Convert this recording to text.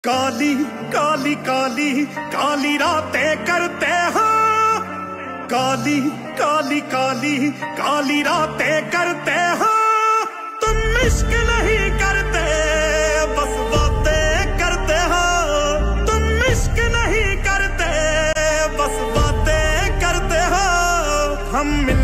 काली काली काली काली रातें करते हो, काली काली काली काली रातें करते हो। तुम इश्क नहीं करते बस बातें करते हो, तुम इश्क नहीं करते बस बातें करते हो। हम